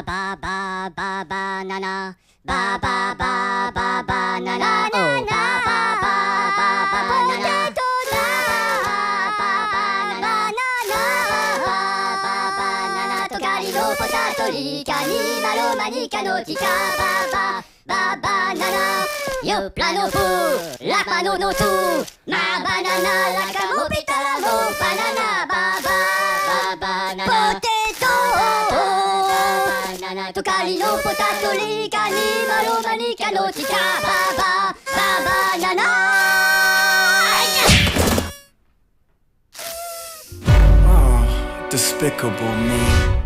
バババババナナバババババナナバババババナナトカリのポタトリカニマロマニカのチカババババナナヨプラノフラパノノツマバナナラカモピタラモバナナバババナナポテトバナナトカリのポタトリカニマロマニカのチカバババナナ Despicable me.